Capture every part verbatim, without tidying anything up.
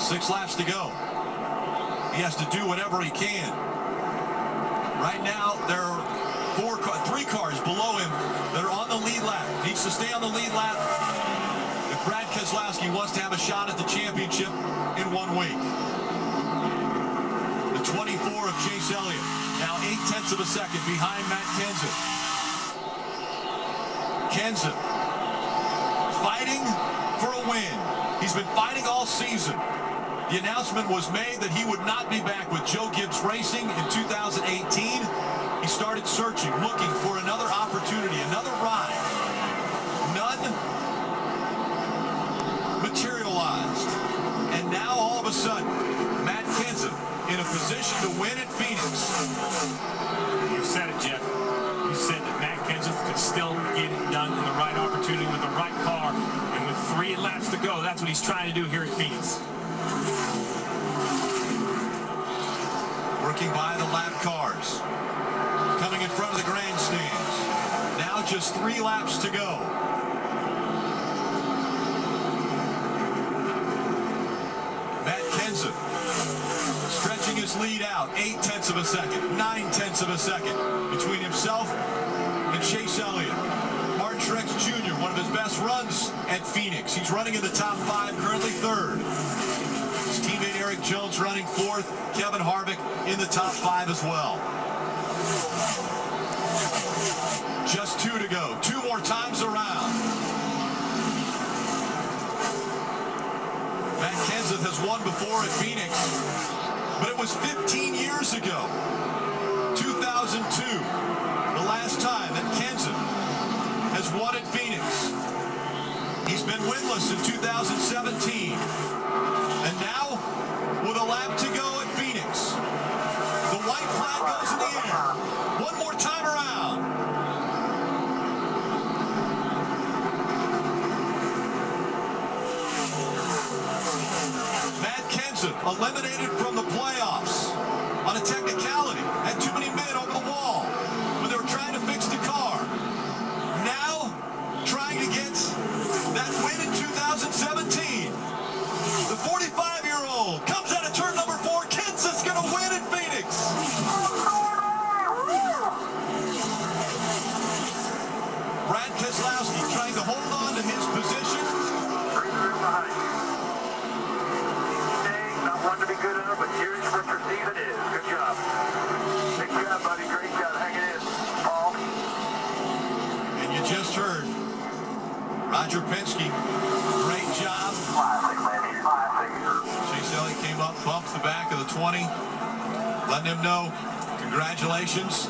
Six laps to go. He has to do whatever he can. Right now, there are four, three cars below him that are on the lead lap. Needs to stay on the lead lap if Brad Keselowski wants to have a shot at the championship in one week. The twenty-four of Chase Elliott, now eight tenths of a second behind Matt Kenseth. Kenseth fighting for a win. He's been fighting all season. The announcement was made that he would not be back with Joe Gibbs Racing in two thousand eighteen. He started searching, looking for another opportunity, another ride. None materialized. And now, all of a sudden, Matt Kenseth in a position to win at Phoenix. You said it, Jeff. You said that Matt Kenseth could still get it done in the right opportunity with the right car. And with three laps to go, that's what he's trying to do here at Phoenix. Working by the lap cars. Coming in front of the grandstands. Now just three laps to go. Matt Kenseth stretching his lead out. Eight tenths of a second. Nine tenths of a second between himself and Chase Elliott. Martin Truex Junior, one of his best runs at Phoenix. He's running in the top five, currently third. His teammate Eric Jones running fourth. Kevin Harvick in the top five as well. Just two to go. Two more times around. Matt Kenseth has won before at Phoenix, but it was fifteen years ago. two thousand two, the last time that Kenseth has won at Phoenix. He's been winless in two thousand seventeen. And now, with a lap to go at Phoenix, the white flag goes in the air. One more time around. Matt Kenseth eliminated from the playoffs on a technicality. Had too many men over the wall when they were trying to fix the car. Now, trying to get that win in two thousand seventeen. The forty-five-year-old comes out of turn number four. Kenseth's going to win in Phoenix. Brad Keselowski trying to hold on to his position. Not one to be good enough, but here's what your season is. Good job. Good job, buddy. Great job. Hang it in, Paul. And you just heard Roger Penske. Great job. Classic, man. Classic. Chase Elliott came up, bumped the back of the twenty, letting him know, congratulations.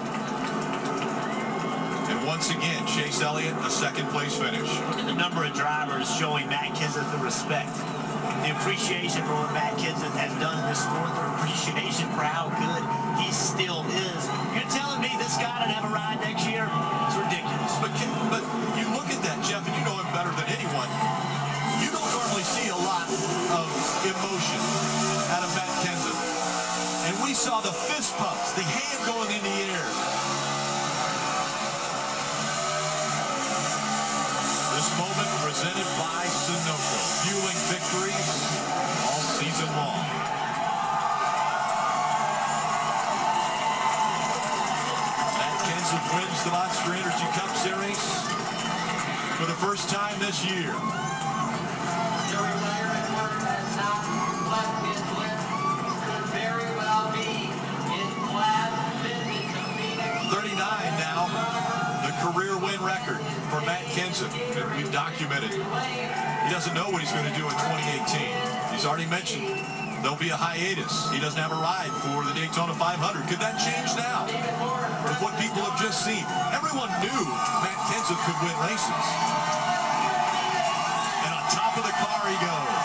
And once again, Chase Elliott, a second place finish. The number of drivers showing Matt Kenseth the respect, the appreciation for what Matt Kenseth has done in this sport, the appreciation for how good he still is. You're telling me this guy doesn't have a ride next year? It's ridiculous. But, can, but you look at that, Jeff, and you know him better than anyone. You don't normally see a lot of emotion out of Matt Kenseth. And we saw the fist pumps, the hand going in the air. This moment presented by Sunoco, fueling victories all season long. Matt Kenseth wins the Monster Energy Cup Series for the first time this year. Joey Wagner at work has not left his list. Could very well be his last visit to Phoenix. thirty-nine now, the career win record for Matt Kenseth that we've documented. He doesn't know what he's going to do in twenty eighteen. He's already mentioned there'll be a hiatus. He doesn't have a ride for the Daytona five hundred. Could that change now with what people have just seen? Everyone knew Matt Kenseth could win races. And on top of the car he goes.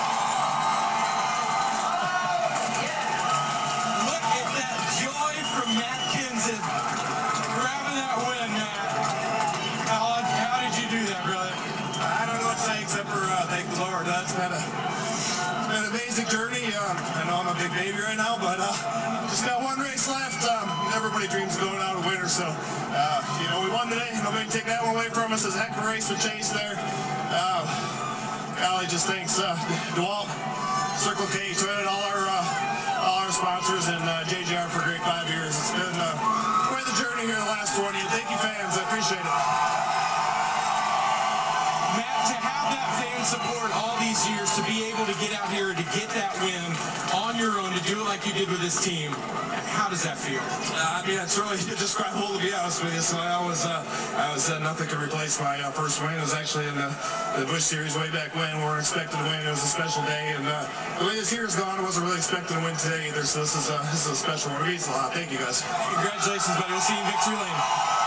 Look at that joy from Matt Kenseth. Grabbing that win, Matt. How, how did you do that, brother? I don't know what to say except for uh, thank the Lord. That's been a, been an amazing journey. Um, I know I'm a big baby right now, but uh, just got one race left. Um, everybody dreams of going out a winner, so uh, you know we won today. Nobody can take that one away from us. It was a heck of a race with Chase there. Uh, golly, just thanks, uh, DeWalt. Circle K, Toyota, all our uh, all our sponsors, and uh, J J R for a great five years. It's been uh, quite the journey here the last twenty. Thank you, fans. I appreciate it. Matt, to have that fan support all these years, to be able to get out here to get that win on your own, to do it like you did with this team, how does that feel? Uh, I mean, it's really indescribable, to be honest with you. So I was, uh, I was uh, nothing could replace my uh, first win. It was actually in the, the Busch Series way back when. We weren't expected to win. It was a special day, and uh, the way this year's gone, I wasn't really expecting to win today either. So this is a, this is a special one. It means a lot. Thank you, guys. Congratulations, buddy. We'll see you in victory lane.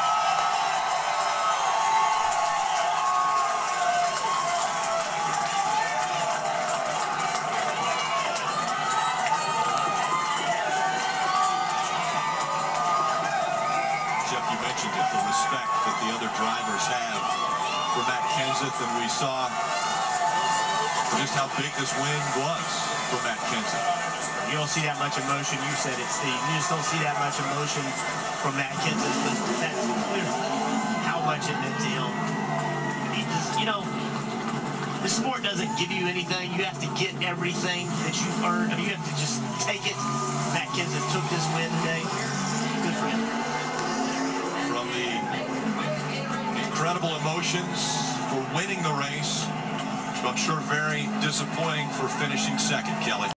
Jeff, you mentioned it, the respect that the other drivers have for Matt Kenseth, and we saw just how big this win was for Matt Kenseth. You don't see that much emotion. You said it, Steve. You just don't see that much emotion from Matt Kenseth, but that's clearly how much it meant to him. He just, you know, the sport doesn't give you anything. You have to get everything that you've earned. I mean, you have to just take it. Matt Kenseth took this win today. Good for him. From the incredible emotions for winning the race, to I'm sure very disappointing for finishing second, Kelly.